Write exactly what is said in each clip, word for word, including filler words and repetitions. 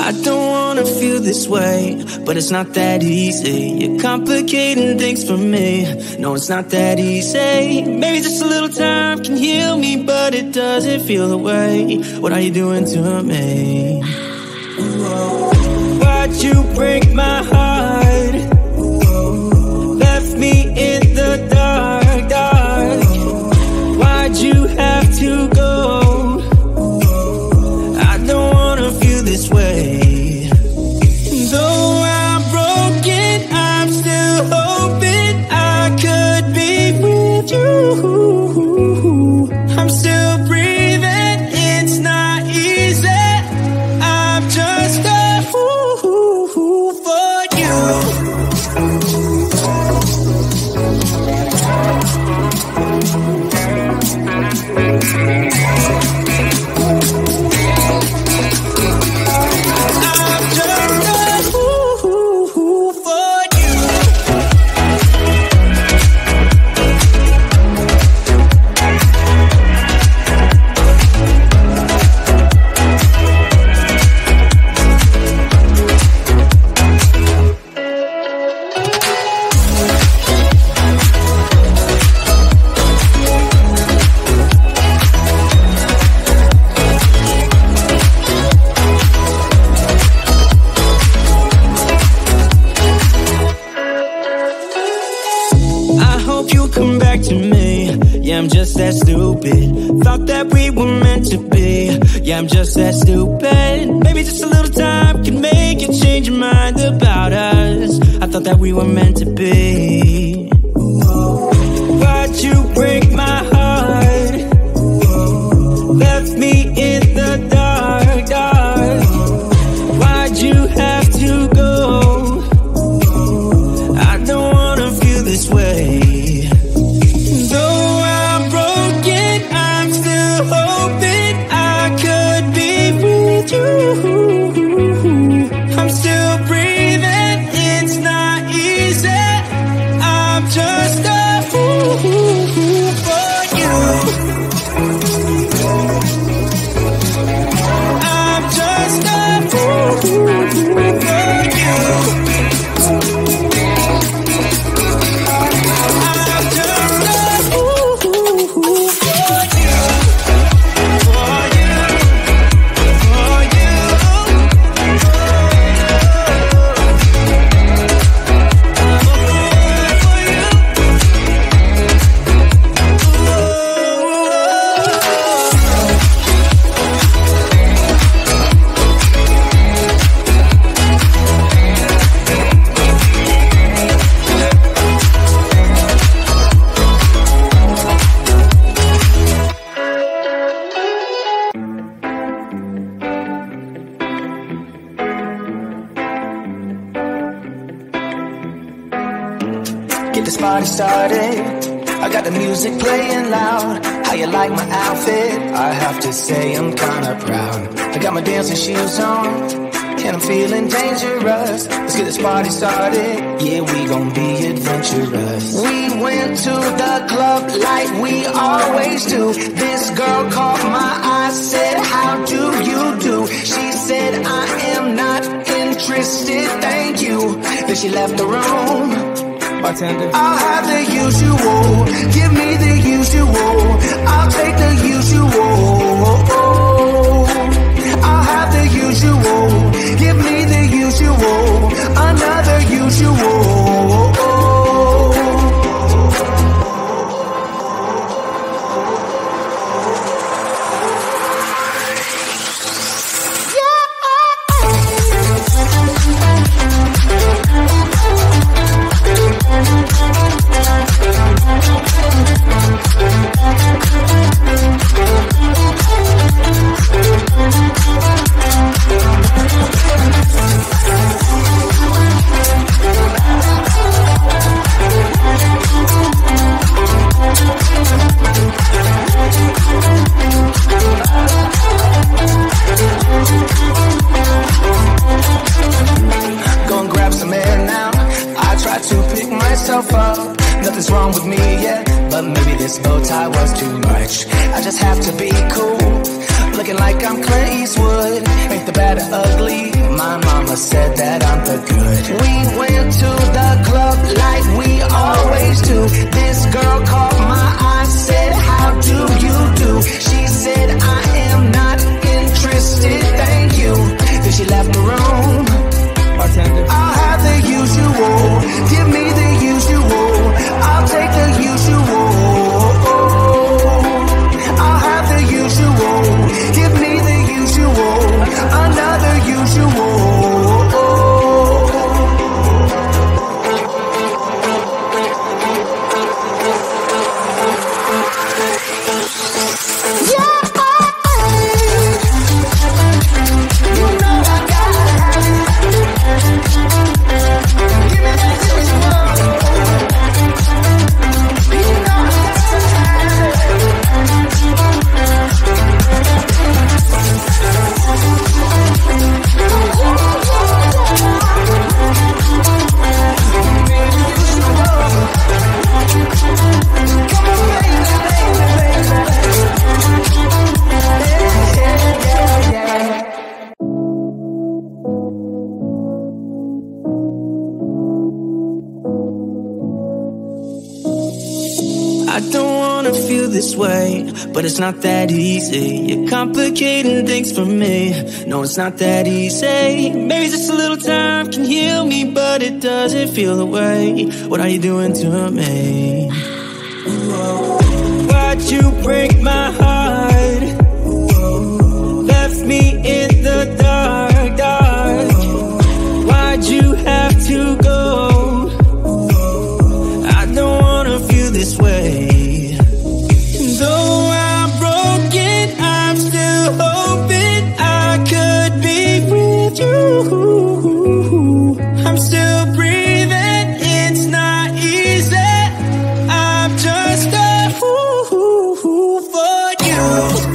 I don't wanna feel this way, but it's not that easy. You're complicating things for me. No, it's not that easy. Maybe just a little time can heal me, but it doesn't feel the way. What are you doing to me? Why'd you break my heart? Left me in the dark, dark. Why'd you have to go? I don't wanna feel this way. Though I'm broken, I'm still hoping I could be with you. I'm still breathing, it's not easy. I'm just a fool for you. I'm just that stupid. Thought that we were meant to be. Yeah, I'm just that stupid. Maybe just a little time can make you change your mind about us. I thought that we were meant to be. Why'd you break my heart? Left me in the dark, dark. Why'd you have to go? I don't wanna feel this way. I'm still breathing, it's not easy. I'm just a fool for you. I'm just a fool for you. I'm just a fool for you. Get this party started. I got the music playing loud. How you like my outfit? I have to say I'm kinda proud. I got my dancing shoes on, and I'm feeling dangerous. Let's get this party started. Yeah, we gon' be adventurous. We went to the club like we always do. This girl caught my eye, said, how do you do? She said, I am not interested, thank you. Then she left the room. Bartender. I'll have the usual. Give me the usual. I'll take the usual. I'll have the usual. Give me the usual. Another usual. Nothing's wrong with me, yeah, but maybe this bow tie was too much. I just have to be cool. Look looking like I'm Clint Eastwood. Ain't the bad or ugly, my mama said that I'm the good. We went to the club like we always do. This girl caught my eye, said, how do you do? She said, I am not interested, thank you. Then she left the room. Bartender, I'll have the usual. Give me the usual. I'll take the usual. I'll have the usual. Give me the usual. Another usual. This way, but it's not that easy. You're complicating things for me. No, it's not that easy. Maybe just a little time can heal me, but it doesn't feel the way. What are you doing to me? Why'd you break my heart? Left me in the dark, dark. Why'd you have to go? I don't wanna feel this way. Though I'm broken, I'm still hoping I could be with you. I'm still breathing, it's not easy. I'm just a fool for you.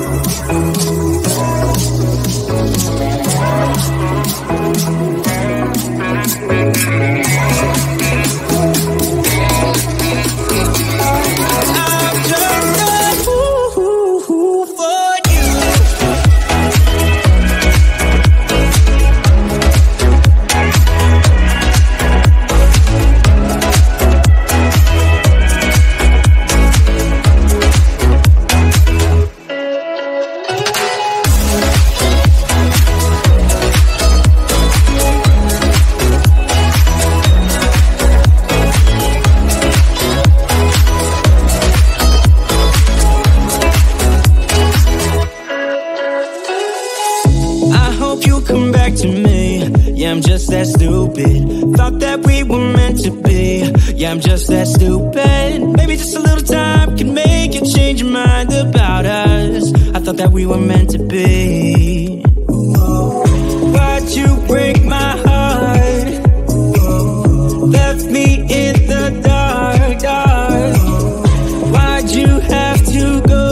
I'm just that stupid. Thought that we were meant to be. Yeah, I'm just that stupid. Maybe just a little time can make you change your mind about us. I thought that we were meant to be. Why'd you break my heart? Left me in the dark, dark. Why'd you have to go?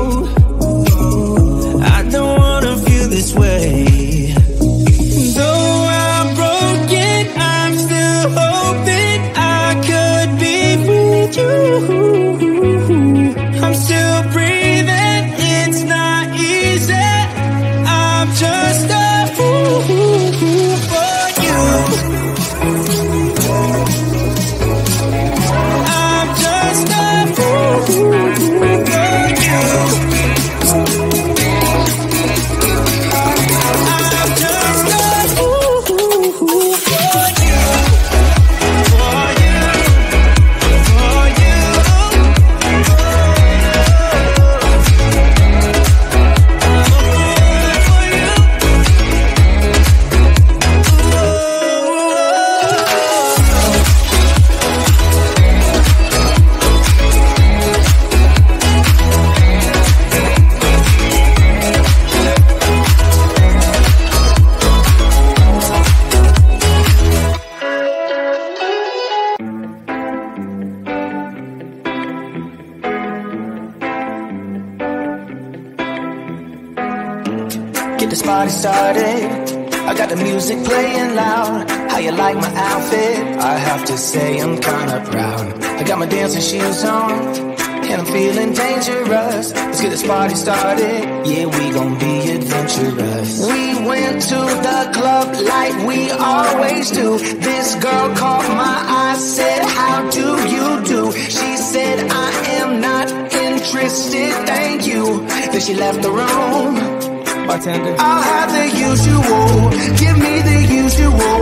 I don't wanna feel this way. I'm still breathing, it's not easy. I'm just a fool for you. I'm just a fool for you. I'm just a fool for you. Get this party started. I got the music playing loud. How you like my outfit? I have to say I'm kinda proud. I got my dancing shoes on, and I'm feeling dangerous. Let's get this party started. Yeah, we gon' be adventurous. We went to the club like we always do. This girl caught my eye, said, how do you do? She said, I am not interested, thank you. Then she left the room. Bartender, I'll have the usual. Give me the usual.